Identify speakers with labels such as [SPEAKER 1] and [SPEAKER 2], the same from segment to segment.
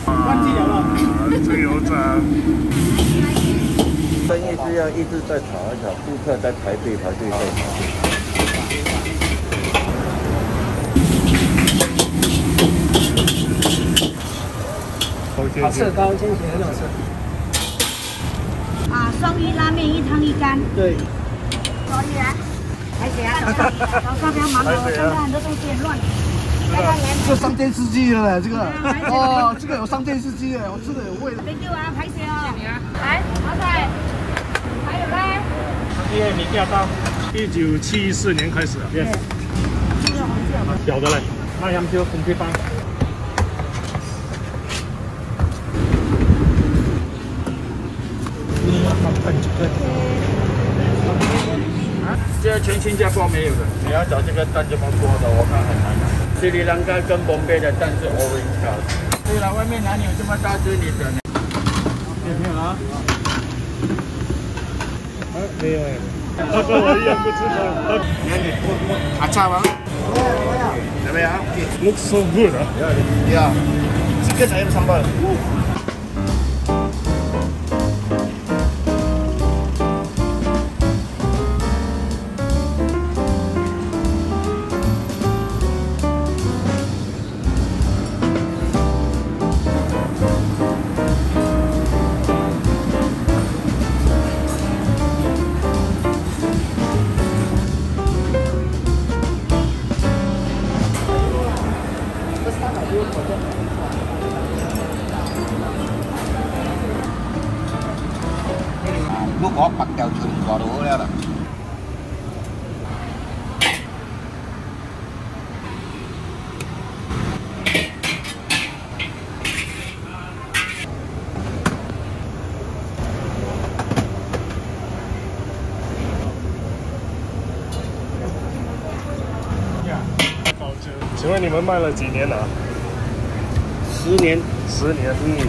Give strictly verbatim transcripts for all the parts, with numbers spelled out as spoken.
[SPEAKER 1] 忘记了了。
[SPEAKER 2] 这油炸。
[SPEAKER 3] 生意是要一直在炒一炒，顾客在排队排队在排队。
[SPEAKER 1] 好吃，高温煎起来很好吃。
[SPEAKER 4] 啊，双鱼拉面一汤一干。
[SPEAKER 1] 对。
[SPEAKER 4] 所以啊，还谁啊？早上不要忙了，我现在很多东西很乱。
[SPEAKER 1] 这上电视机了嘞，这个哦，这个有上电视机哎，我吃的有味。
[SPEAKER 4] thank you 啊，排谁哦？来，老仔，还有嘞。
[SPEAKER 2] 因为你调到一九七四年开始啊。yes。小的嘞，那香蕉红皮棒。
[SPEAKER 5] 这全新加坡没有的，你要找这个蛋这么多的，我看很难拿。斯里兰卡跟蒙贝的蛋是 orange color。对了，外面哪里有这么大只你的呢？
[SPEAKER 2] 有没有啊？啊，没有哎。他跟我一样不知道。
[SPEAKER 5] 你看你我我还差吗？怎么样
[SPEAKER 2] ？Looks so good 啊。
[SPEAKER 5] Yeah. Chicken ayam sambal. Hãy subscribe cho kênh Ghiền Mì Gõ để không bỏ lỡ
[SPEAKER 3] ลูกออกปักแก้วชนก็รู้แล้วล่ะ
[SPEAKER 2] 请问你们卖了几年了？
[SPEAKER 1] 十年，
[SPEAKER 2] 十年，嗯。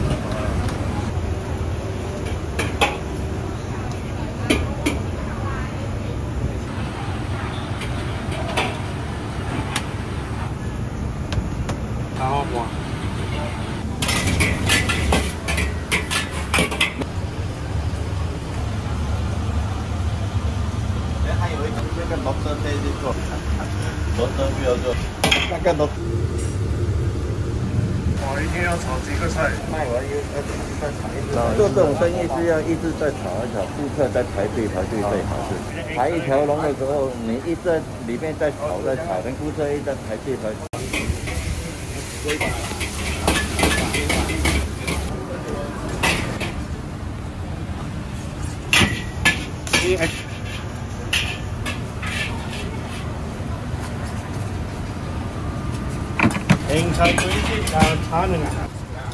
[SPEAKER 5] 好好播。
[SPEAKER 3] 哎，还有一个那个螺丝可以做，螺丝不要做，那个螺。
[SPEAKER 2] 我一天要炒几个菜？
[SPEAKER 3] 卖完又要再炒一次。做这种生意是要一直在炒一炒，顾客在排队排队在排队。排一条龙的时候，你一直在里面在炒在炒，跟顾客一直在排队排队。
[SPEAKER 2] 青菜對啲啊產量啊。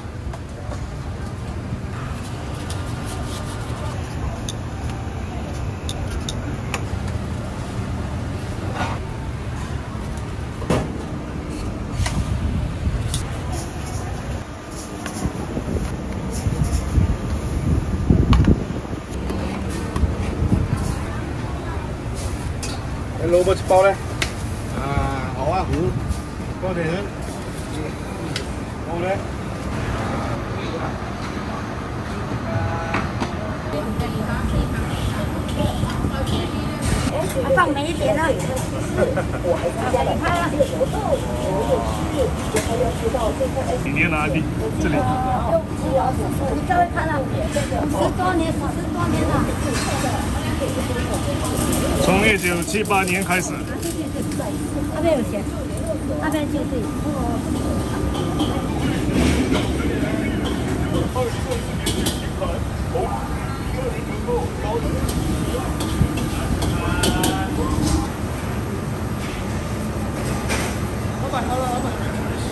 [SPEAKER 2] 你蘿蔔包咧？
[SPEAKER 5] 啊，好啊，
[SPEAKER 2] 嗯，多啲錢。好咧。
[SPEAKER 4] 放美一点了。
[SPEAKER 2] 几年哪里？这里。
[SPEAKER 4] 你稍微看了，五十多年，五十多年了。
[SPEAKER 2] 从一九七八年开始。
[SPEAKER 4] 那边有钱，那边就是。
[SPEAKER 1] 老板，好了，老板。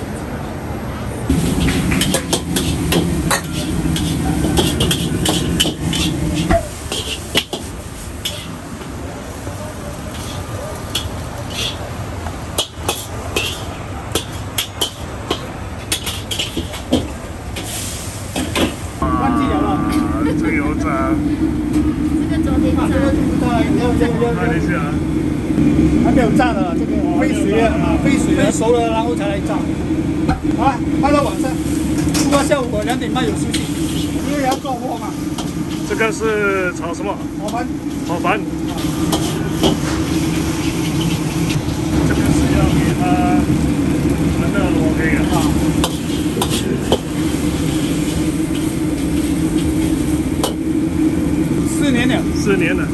[SPEAKER 1] 忘记了了。
[SPEAKER 2] 这个油炸。
[SPEAKER 4] 这个昨天炸。
[SPEAKER 1] 这个就是它，要要要。
[SPEAKER 2] 看一下。
[SPEAKER 1] 还没有炸的，这个飞水啊，飞水了熟了，然后才来炸。好了，拍到晚上。
[SPEAKER 6] 不过下午我两点半有休息，因为要做货嘛。
[SPEAKER 2] 这个是炒什么？
[SPEAKER 6] 炒饭。
[SPEAKER 2] 炒饭。这个是要给它那个罗黑啊。
[SPEAKER 6] 四年了。
[SPEAKER 2] 四年了。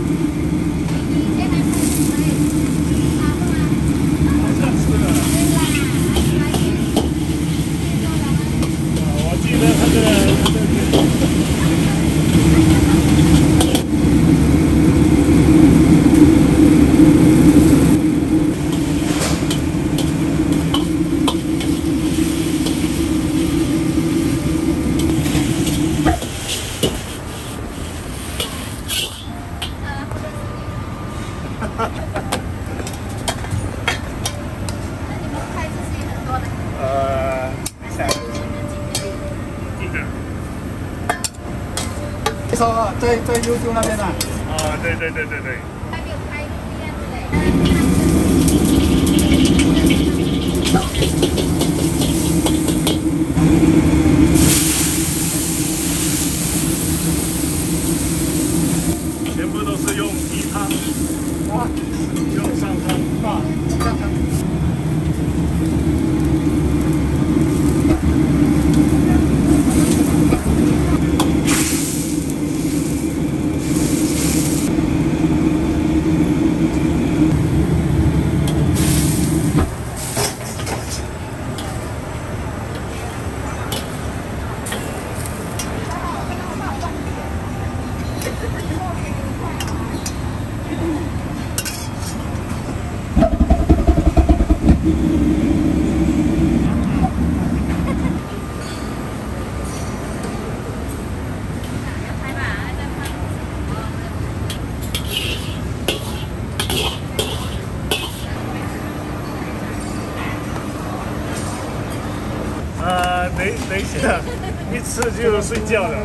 [SPEAKER 6] 呃，三个。
[SPEAKER 2] 一个。
[SPEAKER 6] 说在在优秀那边啊。
[SPEAKER 2] 啊，对对对对对。全部都是用鸡汤啊，用上汤啊，上汤。 呃，等等一下，一吃就睡觉了。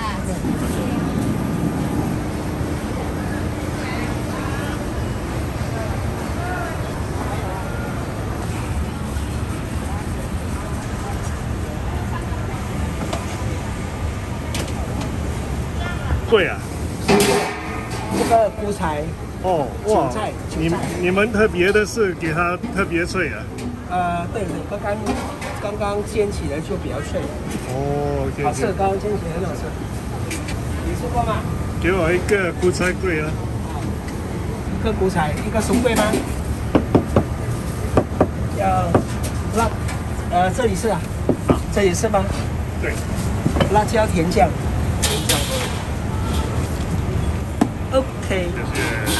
[SPEAKER 2] 贵啊！
[SPEAKER 6] 这个菇菜
[SPEAKER 2] 哦，哇，
[SPEAKER 6] 韭菜，
[SPEAKER 2] 你
[SPEAKER 6] 韭菜
[SPEAKER 2] 你们特别的是给它特别脆啊。
[SPEAKER 6] 呃，对对，刚刚刚刚煎起来就比较脆。
[SPEAKER 2] 哦，
[SPEAKER 6] 好吃，刚刚煎起来很好吃。你吃过吗？
[SPEAKER 2] 给我一个菇菜桂啊。
[SPEAKER 6] 一个菇菜，一个松桂吗？要辣，呃，这里是啊，这里是吗？
[SPEAKER 2] 对。
[SPEAKER 6] 辣椒甜酱。甜酱。OK。
[SPEAKER 2] 谢谢。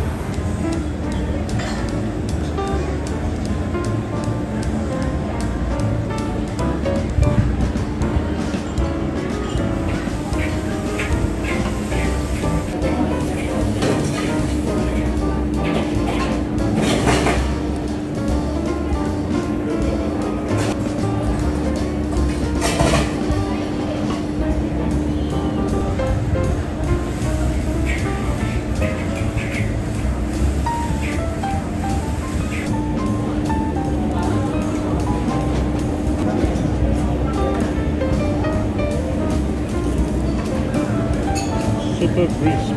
[SPEAKER 2] Super crisp.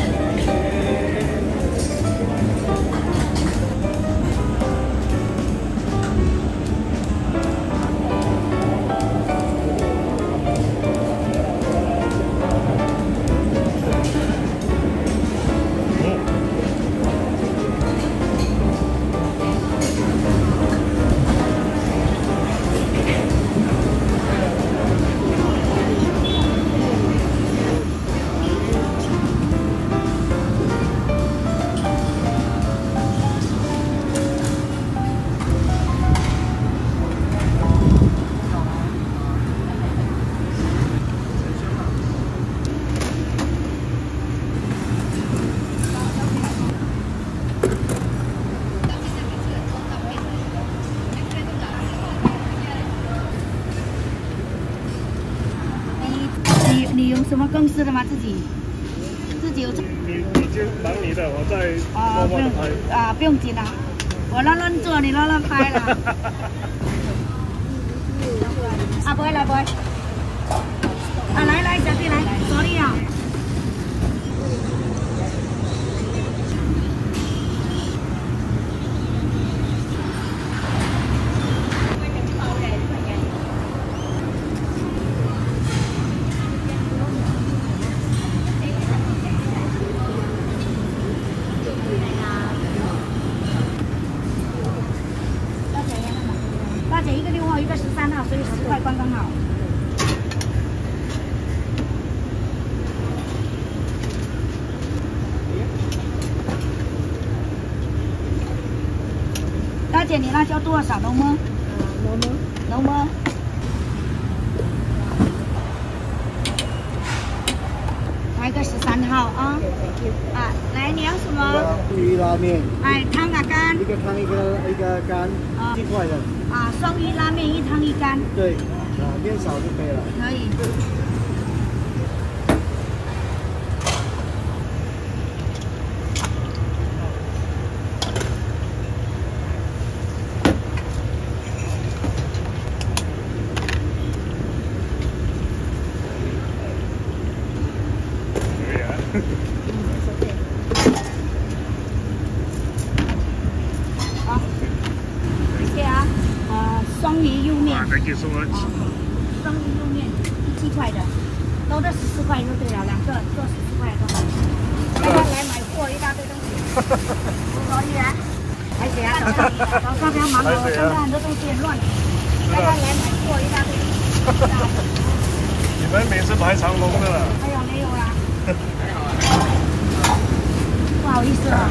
[SPEAKER 4] 你你用什么公司的吗？自己自己有这？
[SPEAKER 2] 你你就忙你的，我在默默的拍。
[SPEAKER 4] 啊，不用紧啊，我乱乱做，你乱乱拍了。阿伯来，阿伯。 姐，你辣椒多少？浓吗？浓吗？浓吗？来个十三号啊！啊，来你要什么？
[SPEAKER 1] 鱼拉面。
[SPEAKER 4] 哎，汤啊干。
[SPEAKER 1] 一个汤一个一个干，一块的。
[SPEAKER 4] 啊，双鱼拉面一汤一干。
[SPEAKER 1] 对，啊，面少就可以了。
[SPEAKER 4] 可以。 好，谢谢啊。呃，双鱼肉面。
[SPEAKER 2] Thank you so much。
[SPEAKER 4] 双鱼肉面，七块的，都是十四块就对了，两个做十四块都好。大家来买货一大堆东西。所以啊，还姐啊，早上不要忙了，我看到很多东西很乱。大家来买货一大堆。
[SPEAKER 2] 你们每次排长龙的了。
[SPEAKER 4] 哎呀，没有啦。不好意思啊。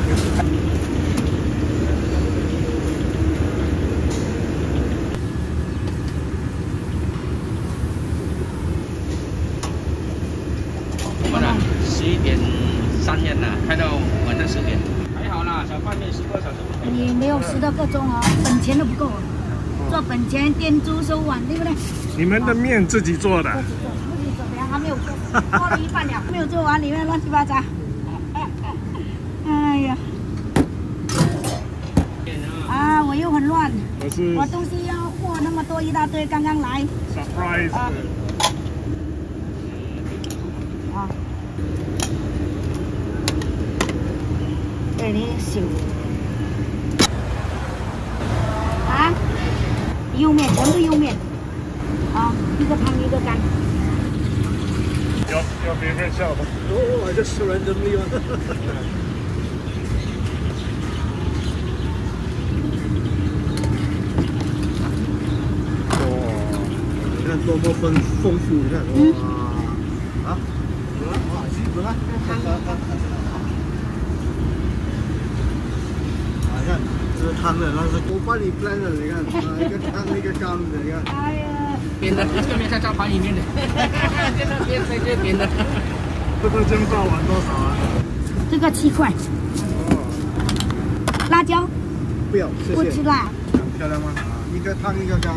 [SPEAKER 5] 我们啊，十一点三点了，开到晚上十点。还好啦，小饭店十个小时。
[SPEAKER 4] 你没有十多个钟哦，本钱都不够。做本钱店租收碗，对不对？
[SPEAKER 2] 你们的面自己做的？
[SPEAKER 4] 自己做，自己做，还没有做，做了一半了，没有做完，里面乱七八糟。哎呀，啊，我又很乱，
[SPEAKER 2] 我是
[SPEAKER 4] 我东西要货那么多一大堆，刚刚来。
[SPEAKER 2] surprise。
[SPEAKER 4] 啊。啊。这里小。啊？右面全部右面。啊，一个汤一个干。
[SPEAKER 2] Your your favorite shop?
[SPEAKER 1] Oh, I just randomly one. 你看多么丰丰富，你看哇啊，哇，基本上，啊，你看这是汤的，那是我帮你 plan 的，你看啊，一个汤一个干的，你看。
[SPEAKER 4] 哎呀。
[SPEAKER 5] 点的，这面在招盘里面的，这个边在这边的。
[SPEAKER 2] 这个蒸饭碗多少啊？
[SPEAKER 4] 这个七块。辣椒？
[SPEAKER 1] 不要，谢谢。
[SPEAKER 4] 不吃辣。
[SPEAKER 1] 漂亮吗？一个汤一个干。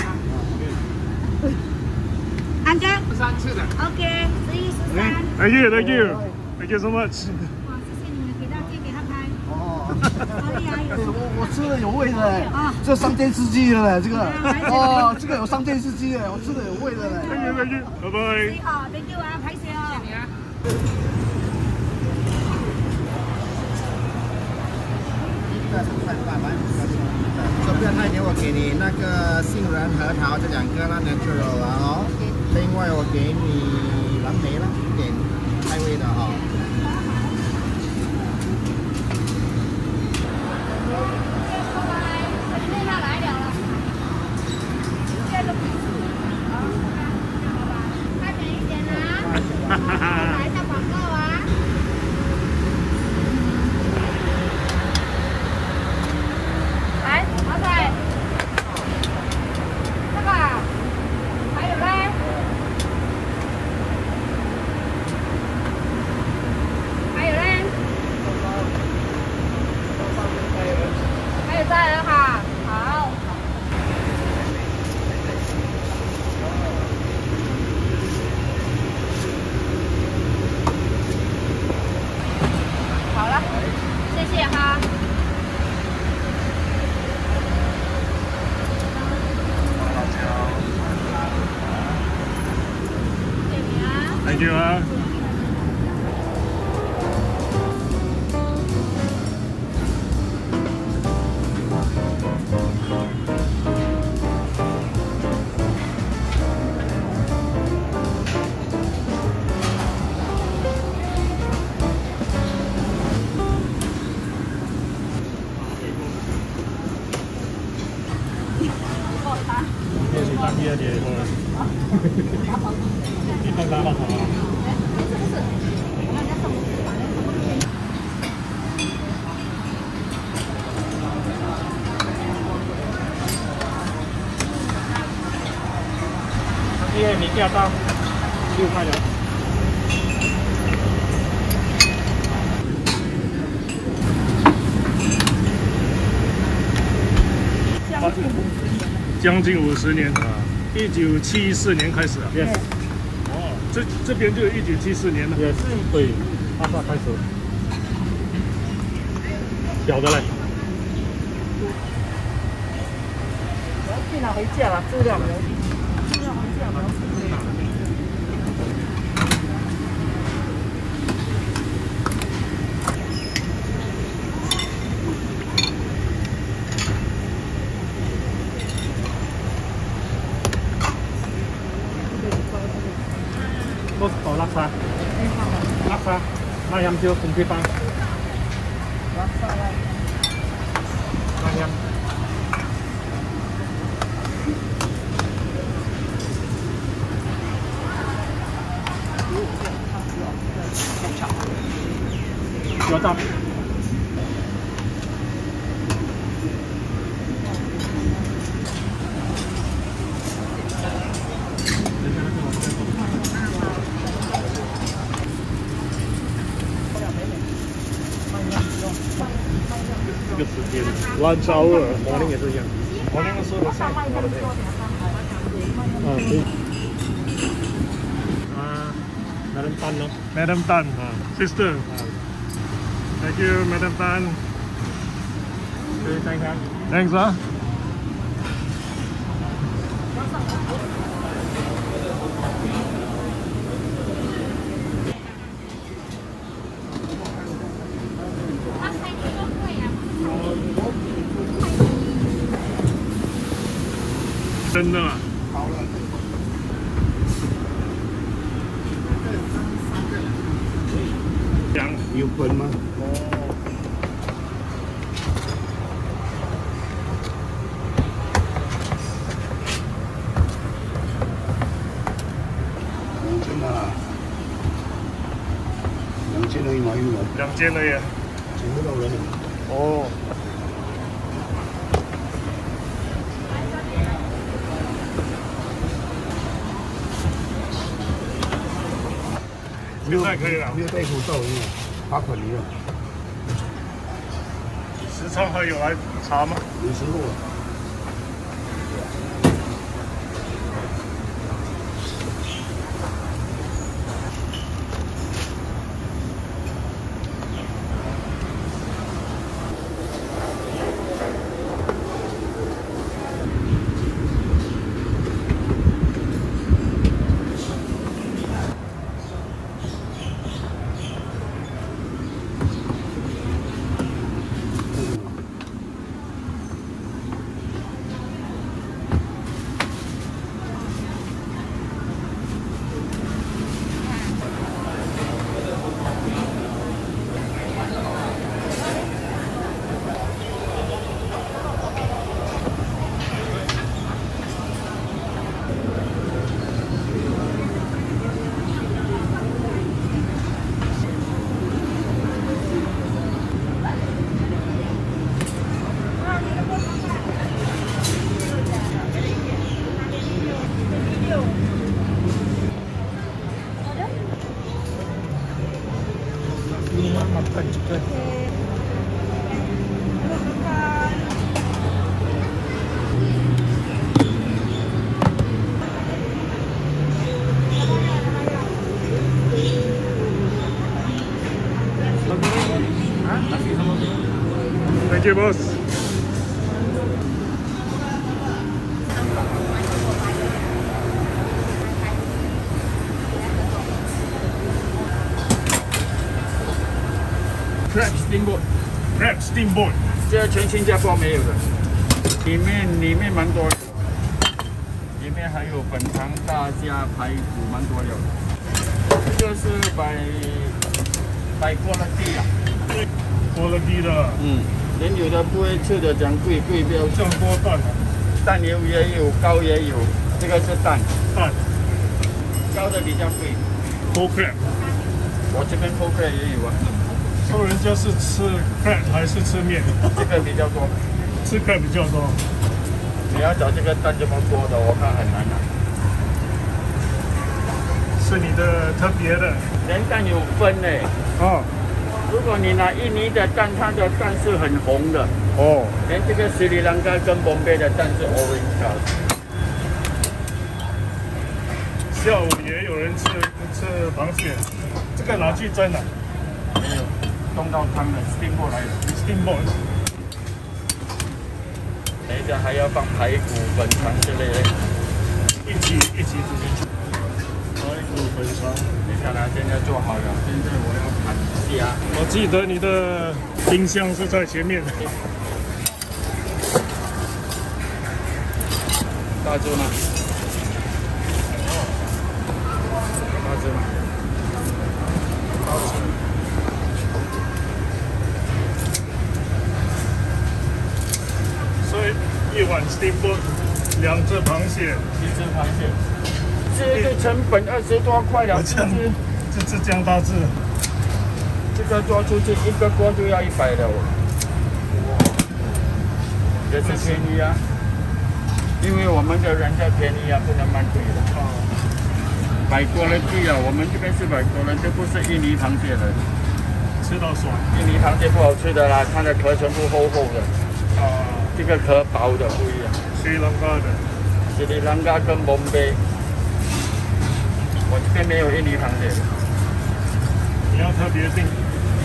[SPEAKER 4] 安哥。
[SPEAKER 5] 三次的。
[SPEAKER 4] OK， 十一十三。
[SPEAKER 2] Thank you, thank you, thank you so much。
[SPEAKER 4] 哇，谢谢你们，给他借给他拍。
[SPEAKER 1] 哦。
[SPEAKER 4] 哪里啊？有。
[SPEAKER 1] 我我吃的有味的嘞。
[SPEAKER 4] 啊。
[SPEAKER 1] 这上电视机的嘞，这个。哦，这个有上电视机嘞，我吃的有味的嘞。
[SPEAKER 2] Thank you, thank you，拜拜。
[SPEAKER 4] 好 ，thank you 啊，拍摄哦。谢谢你啊。
[SPEAKER 7] 这边他给我给你那个杏仁核桃这两个啦 natural 了哦，另外我给你蓝莓啦，一点开胃的哦。
[SPEAKER 4] 他来了了，这个快点一点啊！来一下广告啊！ 来，老仔，这个还有嘞，还有嘞，还有三人哈，好。好了，谢谢哈。
[SPEAKER 2] Thank you 啊。这是当地的铁锅。你看看好吗？
[SPEAKER 4] 来，
[SPEAKER 2] 价到六块的。将近五十年啊，一九七四年开始啊。Yes。哦，这这边就一九七四年了。Yes。对，阿萨开始。小的嘞。
[SPEAKER 6] 我要去拿回家了，资料没有，资料回家没有。
[SPEAKER 2] 都搞拉沙，拉沙，那样就空气棒，拉沙啦，那样。有到。 这个时间 ，lunch hour，morning 也是一样 ，morning 的时候上好的对。啊，对。啊 ，Madam Tan 咯 ，Madam Tan 啊 ，Sister 啊 ，Thank you Madam Tan。对，再看 ，Thanks 啊。真的啊！好了。羊有分吗？哦。两千啊！两千而已嘛，有了。两千而已。请不到人了。哦。 现在可以了，没有戴口罩，罚款你了。时常还有来查吗？有时候。makan juga. Thank you, bos.
[SPEAKER 5] Crab steamboat，
[SPEAKER 2] Crab steamboat，
[SPEAKER 5] 这全新加坡没有的，里面里面蛮多的，里面还有本堂大虾、排骨，蛮多的。这个是摆摆过了地啊，
[SPEAKER 2] 过了地的，
[SPEAKER 5] 嗯，人有的不会吃的讲贵贵标，
[SPEAKER 2] 这么多蛋啊，
[SPEAKER 5] 蛋油也有，膏也有，这个是蛋，
[SPEAKER 2] 蛋，
[SPEAKER 5] 膏的比较贵。
[SPEAKER 2] Whole crab，
[SPEAKER 5] 我这边 whole crab 也有啊。
[SPEAKER 2] 说人家是吃 crab 还是吃面？
[SPEAKER 5] 这个比较多，
[SPEAKER 2] 吃 crab 比较多。
[SPEAKER 5] 你要找这个蛋这么多的，我看很难拿。
[SPEAKER 2] 是你的特别的。
[SPEAKER 5] 人蛋有分呢。
[SPEAKER 2] 哦。
[SPEAKER 5] 如果你拿印尼的蛋，它的蛋是很红的。
[SPEAKER 2] 哦。
[SPEAKER 5] 连这个斯里兰卡跟蒙贝的蛋是 orange color。
[SPEAKER 2] 下午也有人吃吃螃蟹，这个拿去蒸了。
[SPEAKER 5] 没有，冻到汤了 ，steam 过来的
[SPEAKER 2] ，steam boat。
[SPEAKER 5] 等一下还要放排骨、粉肠之类的，
[SPEAKER 2] 一起一起直接去。排骨粉肠，
[SPEAKER 5] 等一下啦，现在做好了，现在我要盘虾。
[SPEAKER 2] 我记得你的冰箱是在前面。
[SPEAKER 5] 大只吗？大只吗？大只。
[SPEAKER 2] 所以一碗 steamboat， 两只螃蟹，
[SPEAKER 5] 一只螃蟹，这个成本二十多块了，
[SPEAKER 2] 这这这这样大只，
[SPEAKER 5] 这个做出去一个锅就要一百了，也是便宜啊，因为我们的人家便宜啊，不能卖贵的。哦，买过了贵啊，我们这边是买过了，这不是印尼螃蟹的，
[SPEAKER 2] 吃到爽。
[SPEAKER 5] 印尼螃蟹不好吃的啦，它的壳全部厚厚的。
[SPEAKER 2] 啊。
[SPEAKER 5] 这个壳薄的不一样，
[SPEAKER 2] 斯里兰卡的，
[SPEAKER 5] 斯里兰卡跟蒙贝，我这边没有印尼螃蟹。
[SPEAKER 2] 你要特别订。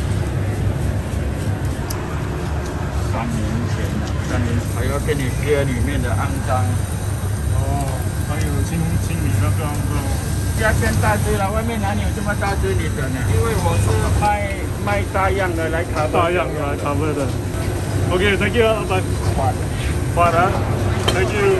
[SPEAKER 5] 三年前了，三年还要跟你割里面的肮脏。
[SPEAKER 2] 哦，还有清清理那个肮脏。
[SPEAKER 5] 家更大只了，外面哪里有这么大只你的呢？因为我是卖卖大样的来卡。
[SPEAKER 2] 大样来卡位的。Okay, thank you, Abang. Farah, thank you.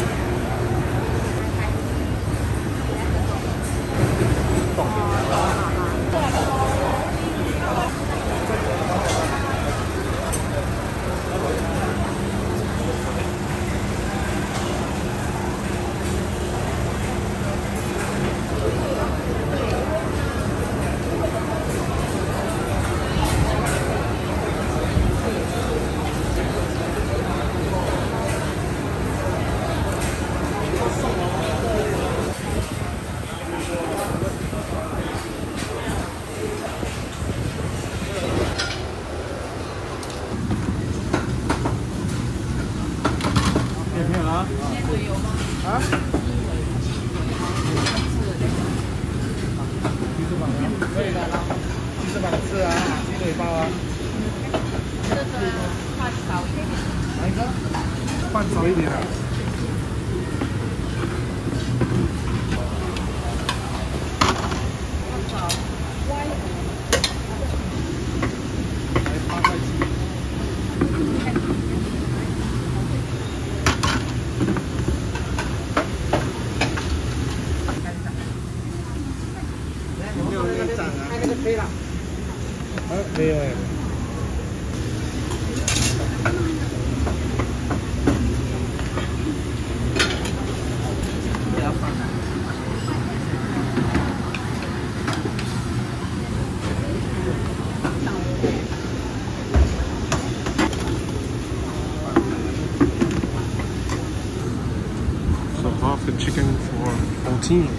[SPEAKER 2] So half the chicken for fourteen.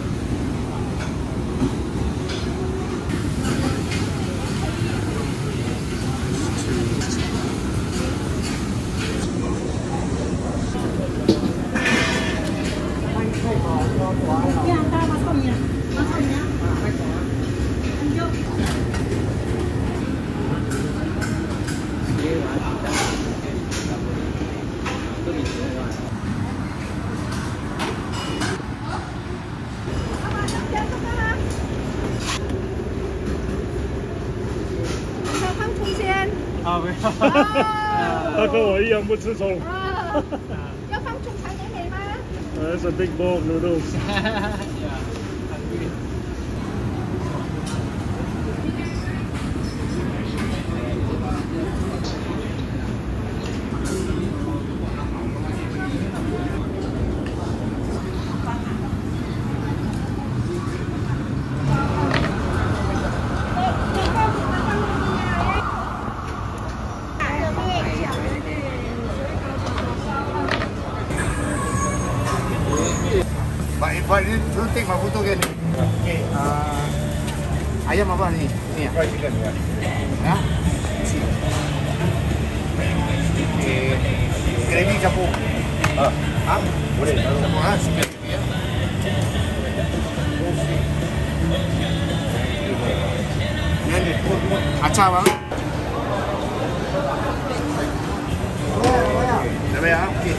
[SPEAKER 4] Ờ.
[SPEAKER 2] 他跟我一样不吃葱。
[SPEAKER 4] Ờ. 要放葱才美美吗？
[SPEAKER 2] That's a big bowl of noodles.
[SPEAKER 7] But if I need to take my photo again. Okay. Uh, ayam apa nih? Ini ya?
[SPEAKER 3] Fried chicken ya.
[SPEAKER 7] Ya. Eh, gravy campur.
[SPEAKER 3] Ah,
[SPEAKER 7] Ah,
[SPEAKER 3] boleh.
[SPEAKER 7] semua ah, chicken ya. Ini acar bang. Ada ya? Okey.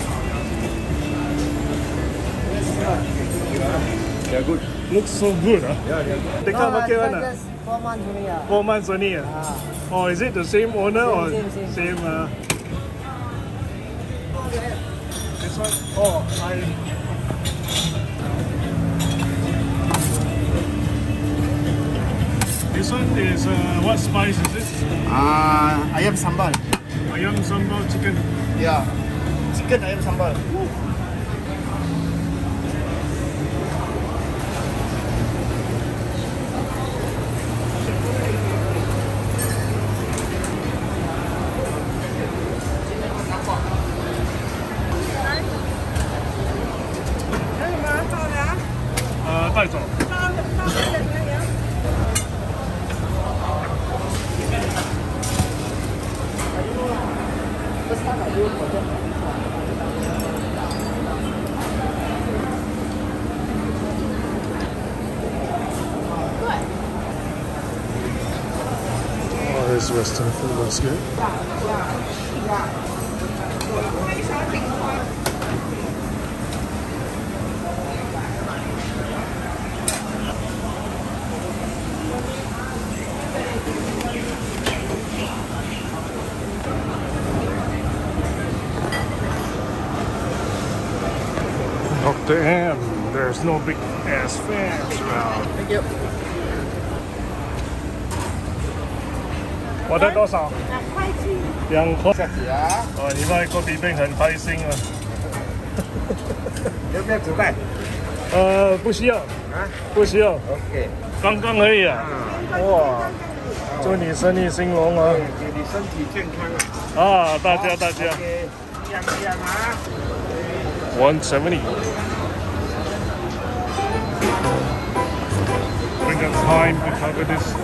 [SPEAKER 3] They are good.
[SPEAKER 2] Looks so good, huh?
[SPEAKER 3] Yeah, they are good.
[SPEAKER 2] Tekka pakai mana?
[SPEAKER 6] Four months only ah.
[SPEAKER 2] Four months only, ah.
[SPEAKER 6] Ah.
[SPEAKER 2] Oh, is it the same owner or
[SPEAKER 6] Same, same, same.
[SPEAKER 2] same? Uh, this one? Oh, I. This one is uh, what spice is this?
[SPEAKER 7] Ah, ayam sambal.
[SPEAKER 2] Ayam sambal chicken.
[SPEAKER 7] Ya. Chicken ayam sambal.
[SPEAKER 2] Uh, 带走。Oh, this Western food looks good. Oh damn, there's no big ass fans around.
[SPEAKER 7] Thank you.
[SPEAKER 2] 我的多少？
[SPEAKER 4] 两块七。
[SPEAKER 2] 两块。
[SPEAKER 7] 下子啊，
[SPEAKER 2] 哦，你卖锅底饼很开心啊。
[SPEAKER 7] 要不要煮饭？
[SPEAKER 2] 呃，不需要，
[SPEAKER 7] 啊
[SPEAKER 2] 不需要，
[SPEAKER 7] ？OK。
[SPEAKER 2] 刚刚而已啊。哇，祝你生意兴隆啊！
[SPEAKER 7] 祝你身体健康啊！
[SPEAKER 2] 啊，大家大家
[SPEAKER 7] OK，养养啊。
[SPEAKER 2] ，one seventy。We got time to cover this.